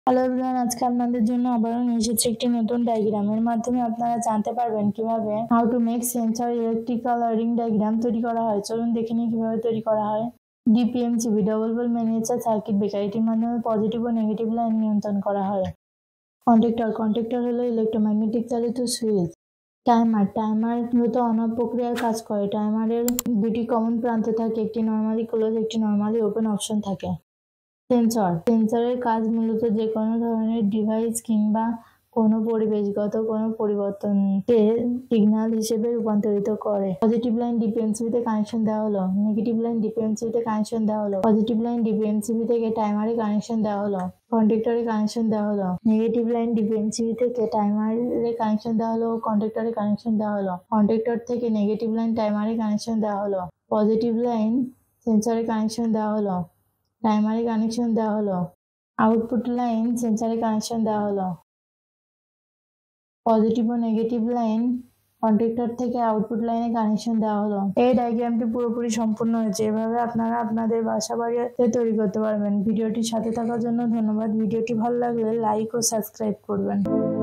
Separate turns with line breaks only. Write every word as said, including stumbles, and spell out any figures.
Hello everyone, আজকে আপনাদের জন্য আবারও নিয়ে এসেছি একটি নতুন ডায়াগ্রাম। এর মাধ্যমে আপনারা জানতে পারবেন কিভাবে how to make sensor electrical wiring diagram তৈরি করা হয়। চলুন দেখে নিই কিভাবে তৈরি করা হয়। DPMCB double pole miniature circuit breaker, এটির মাধ্যমে পজিটিভ ও নেগেটিভ লাইন নিয়ন্ত্রণ করা হয়। কন্ট্যাক্টর কন্ট্যাক্টর হলো ইলেকট্রোম্যাগনেটিক চালিত সুইচ। টাইমার টাইমার মূলত অন অফ প্রক্রিয়ার কাজ করে। টাইমারের দুটি কমন প্রান্ত থাকে, একটি নর্মালি ক্লোজ, একটি নর্মালি ওপেন অপশন থাকে। সেন্সর সেন্সরের কাজ মূলত যে কোনো ধরনের ডিভাইস কিংবা কোনো পরিবেশগত কোনো পরিবর্তনকে সিগন্যাল হিসেবে রূপান্তরিত করে। পজিটিভ লাইন ডিপিএমসিবিতে কানেকশন দেওয়া হলো, নেগেটিভ লাইন ডিপিএমসিবিতে কানেকশন দেওয়া হলো। পজিটিভ লাইন ডিপিএমসিবি থেকে টাইমারে কানেকশন দেওয়া হলো, কন্ট্যাক্টরে কানেকশন দেওয়া হলো। নেগেটিভ লাইন ডিপিএমসিবি থেকে টাইমারে কানেকশন দেওয়া হলো, কন্ট্যাক্টরে কানেকশন দেওয়া হলো। কন্ট্যাক্টর থেকে নেগেটিভ লাইন টাইমারে কানেকশন দেওয়া হলো। পজিটিভ লাইন সেন্সরে কানেকশন দেওয়া হলো, টাইমারে কানেকশন দেওয়া হলো। আউটপুট লাইন সেন্সরে কানেকশন দেওয়া হলো। পজিটিভ ও নেগেটিভ লাইন কন্ট্যাক্টর থেকে আউটপুট লাইনে কানেকশন দেওয়া হলো। এই ডায়াগ্রামটি পুরোপুরি সম্পূর্ণ হয়েছে। এভাবে আপনারা আপনাদের বাসা বাড়িতে তৈরি করতে পারবেন। ভিডিওটির সাথে থাকার জন্য ধন্যবাদ। ভিডিওটি ভালো লাগলে লাইক ও সাবস্ক্রাইব করবেন।